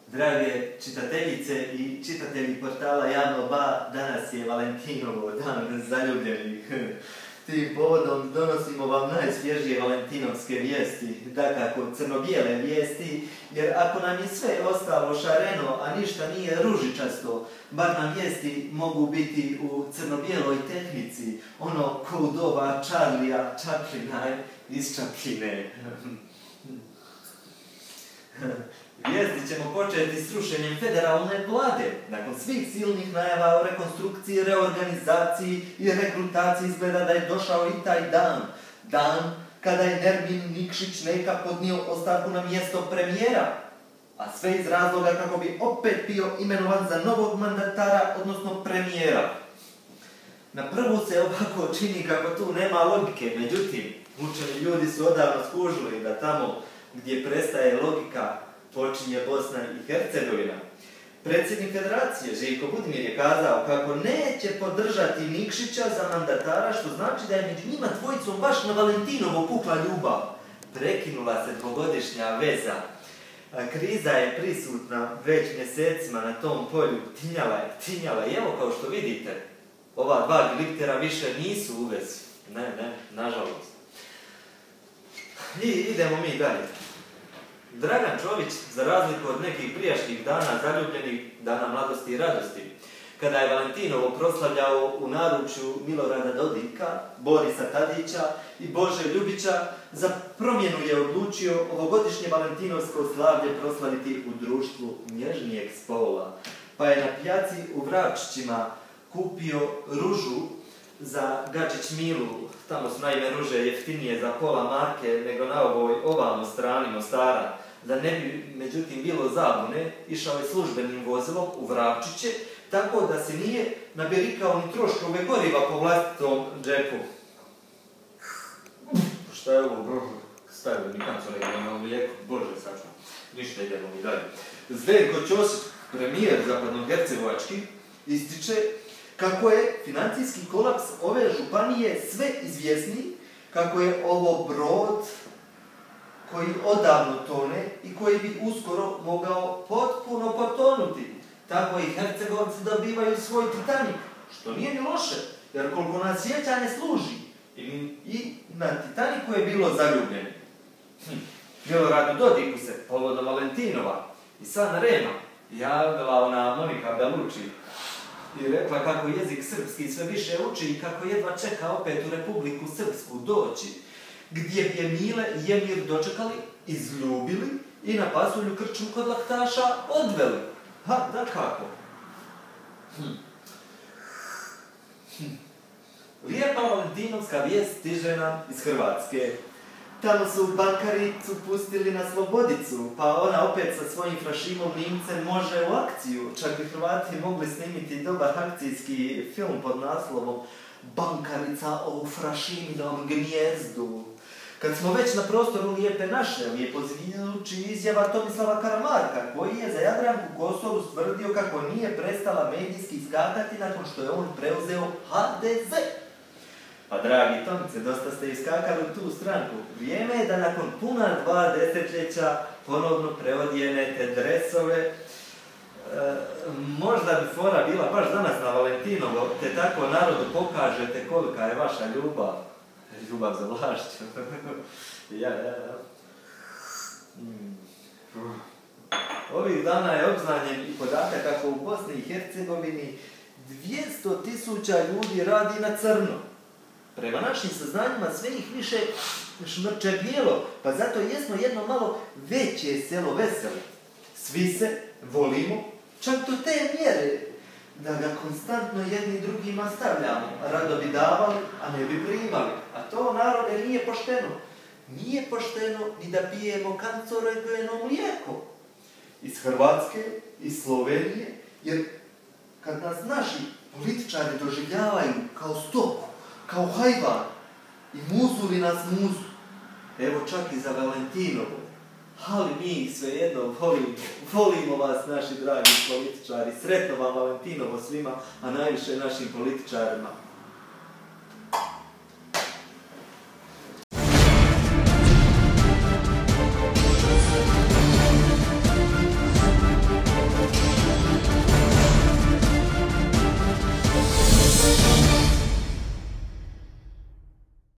Drage čitateljice i čitatelji portala Javno Ba, danas je Valentinovo, dan zaljubljenih. Tim povodom donosimo vam najsvježije valentinovske vijesti, dakako crno-bijele vijesti, jer ako nam je sve ostalo šareno, a ništa nije ružičasto, bar nam vijesti mogu biti u crno-bijeloj tehnici, ono ko u doba Charlija Chaplina iz Čapline. Vijesti ćemo početi s rušenjem federalne vlade. Nakon svih silnih najava o rekonstrukciji, reorganizaciji i rekrutaciji izgleda da je došao i taj dan. Dan kada je Nermin Nikšić Neka podnio ostavku na mjesto premijera. A sve iz razloga kako bi opet bio imenovan za novog mandatara, odnosno premijera. Na prvu se ovako čini kako tu nema logike, međutim, učeni ljudi su odavno skužili da tamo gdje prestaje logika, počinje Bosna i Hercegovina. Predsjednik federacije Željko Budimir je kazao kako neće podržati Nikšića za mandatara, što znači da je među njima dvojicom baš na Valentinovo pukla ljubav. Prekinula se dvogodišnja veza. Kriza je prisutna već mjesecima na tom polju. Tinjala. I evo kao što vidite, ova dva gliftera više nisu u vezi. Ne, nažalost. I idemo mi dalje. Dragan Čović, za razliku od nekih prijašnjih dana zaljubljenih, dana mladosti i radosti, kada je Valentinovo proslavljao u naručju Milorada Dodika, Borisa Tadića i Bože Ljubića, za promjenu je odlučio ovogodišnje valentinovsko slavlje proslaviti u društvu nježnijeg spola. Pa je na pijaci u Vrapčićima kupio ružu za Gačić Milu. Tamo su naime ruže jeftinije za pola marke nego na ovoj ovalnoj strani Mostara. Da ne bi međutim bilo zabune, išao je službenim vozilom u Vrapčiće, tako da se nije nabirikao ni troškove goriva po vlastitom džepu. Šta je ovo, brožu? Stavio mi kancore, imamo lijeko, Bože sačuva. Ništa, idemo mi dalje. Zdenko Ćosić, premijer zapadnohercegovački, ističe kako je financijski kolaps ove županije sve izvjesniji, kako je ovo brod koji odavno tone i koji bi uskoro mogao potpuno potonuti. Tako i Hercegovci dobivaju svoj Titanik, što nije ni loše, jer koliko nas sjećanje služi, i na Titaniku je bilo zaljubljeno. Miloradu Dodiku se, povodom Valentinova i Sana Rema, javila ona Monika Beluči i rekla kako jezik srpski sve više uči i kako jedva čeka opet u Republiku Srpsku doći, gdje bi je Mile i Emir dočekali, izljubili i na pasulju krčmu kod laktaša odveli. Ha, da kako? Lijepa valentinovska vijest stiže nam iz Hrvatske. Tamo su Bankaricu pustili na slobodicu, pa ona opet sa svojim Frašimom Nimcem može u akciju. Čak bi Hrvati mogli snimiti dobar akcijski film pod naslovom Bankarica o Frašiminom gnjezdu. Kad smo već na prostoru Lijepe naše, lijepo zvuči izjava Tomislava Karamarka, koji je za Jadranku Kosor ustvrdio kako nije prestala medijski iskakati nakon što je on preuzeo HDZ. Pa dragi Tomice, dosta ste iskakali u tu stranku. Vrijeme je da nakon puna 2 desetljeća ponovno preodijenete dresove. Možda bi fora bila baš danas na Valentinovo, te tako narodu pokažete kolika je vaša ljubav. Ljubav za vlašću. Ovih dana je obznanjen i podatak kako u Bosni i Hercegovini 200.000 ljudi radi na crno. Prema našim saznanjima sve ih više šmrče bijelo, pa zato jesmo jedno malo veće selo veselo. Svi se volimo, čak do te mjere da ga konstantno jedni drugima stavljamo. Rado bi davali, a ne bi primali. A to, narode, nije pošteno. Nije pošteno ni da pijemo kancerogeno mlijeko. Iz Hrvatske, iz Slovenije, jer kad nas naši političari doživljavaju kao stoku, kao hajvan i muzuli nas muzu, evo čak i za Valentinovo, ali mi svejedno volimo vas, naši dragi političari, sretno vam Valentinovo svima, a najviše našim političarima.